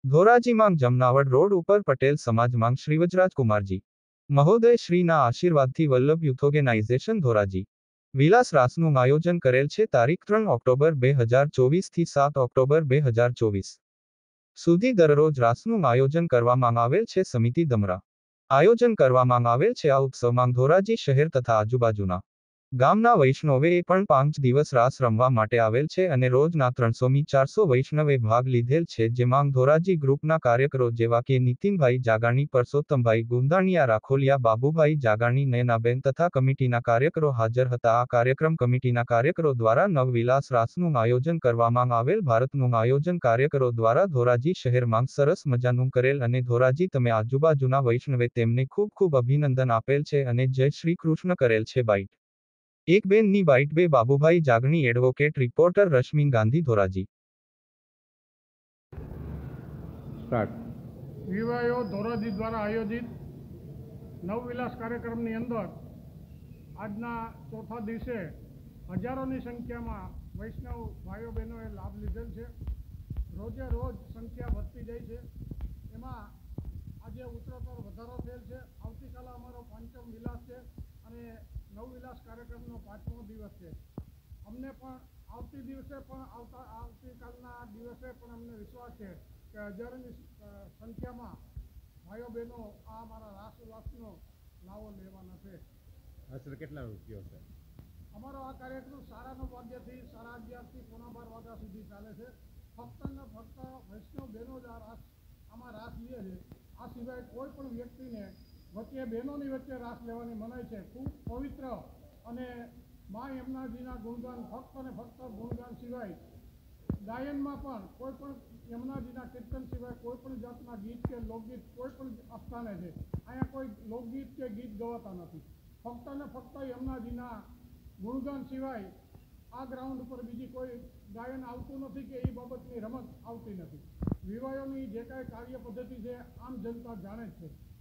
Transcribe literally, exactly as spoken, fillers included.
ધોરાજી માંગ જમનાવડ રોડ ઉપર પટેલ સમાજ માંગ શ્રી વજરાજ કુમારજી મહોદય શ્રીના આશીર્વાદથી વલ્લભ યુથ ઓર્ગેનાઇઝેશન ધોરાજી વિલાસ રાસનું આયોજન કરેલ છે તારીખ ત્રણ ઓક્ટોબર બે હજાર ચોવીસ થી સાત ઓક્ટોબર બે હજાર ચોવીસ સુધી દરરોજ રાસનું આયોજન કરવામાં આવેલ છે સમિતિ દમરા આયોજન કરવામાં આવેલ છે આ ઉત્સવમાં ધોરાજી શહેર તથા આજુબાજુના ગામના વૈષ્ણવે પણ પાંચ દિવસ રાસ રમવા માટે આવેલ છે અને રોજના ત્રણસો મી ચારસો વૈષ્ણવે ભાગ લીધેલ છે જેમાં ધોરાજી ગ્રુપના કાર્યકરો જેવા કે નીતિનભાઈ જાગાણી પરસોત્તમભાઈ ગુંદાણીયા રાખોલિયા બાબુભાઈ જાગાણી નયનાબેન તથા કમિટીના કાર્યકરો હાજર હતા આ કાર્યક્રમ કમિટીના કાર્યકરો દ્વારા નવવિલાસ રાસનું આયોજન કરવામાં આવેલ ભારતનું આયોજન કાર્યકરો દ્વારા ધોરાજી શહેરમાં સરસ મજાનું કરેલ અને ધોરાજી તમે આજુબાજુના વૈષ્ણવે તેમને ખૂબ ખૂબ અભિનંદન આપેલ છે અને જય શ્રી કૃષ્ણ કરેલ છે બાઈટ એક બેનની બાઇટ બે બાબુભાઈ જાગણી એડવોકેટ રિપોર્ટર રશ્મિન ગાંધી ધોરાજી સ્ટાર્ટ વિવાયો ધોરાજી દ્વારા આયોજિત નવવિલાસ કાર્યક્રમની અંદર આજના ચોથા દિવસે હજારોની સંખ્યામાં વૈષ્ણવ ભાઈઓ બહેનોએ લાભ લીધેલ છે. રોજે રોજ સંખ્યા વધતી જાય છે. એમાં આજે ઉત્તરોત્તર વધારો થયેલ છે. આવતીકાલે અમારો પાંચમ વિલાસ છે અને નવવિલાસ કાર્યક્રમનો પાંચમો દિવસ છે. અમને પણ આવતી દિવસે પણ આવતા આવતીકાલના દિવસે પણ અમને વિશ્વાસ છે કે હજારોની સંખ્યામાં ભાઈઓ બહેનો આ અમારા રાસ ઉલ્લાસનો લાવો લેવાના છે. અસર કેટલા રૂપિયો છે? અમારો આ કાર્યક્રમ સાડા નવ વાગ્યાથી સાડા અગિયારથી પોણા બાર વાગ્યા સુધી ચાલે છે. ફક્ત ને ફક્ત વૈષ્ણવ બહેનો જ આ રાસ આમાં રાસ લે છે. આ સિવાય કોઈ પણ વ્યક્તિને વચ્ચે બહેનોની વચ્ચે રાસ લેવાની મનાય છે. ખૂબ પવિત્ર અને મા યમુનાજીના ગુણગાન ફક્ત અને ફક્ત ગુણગાન સિવાય ગાયનમાં પણ કોઈ પણ યમુનાજીના કીર્તન સિવાય કોઈ પણ જાતના ગીત કે લોકગીત કોઈ પણ સ્થાને છે. અહીંયા કોઈ લોકગીત કે ગીત ગવાતા નથી. ફક્ત ને ફક્ત યમુનાજીના ગુણગાન સિવાય આ ગ્રાઉન્ડ ઉપર બીજી કોઈ ગાયન આવતું નથી કે એ બાબતની રમત આવતી નથી. વિવાહોની જે કાંઈ કાર્ય પદ્ધતિ છે આમ જનતા જાણે જ છે.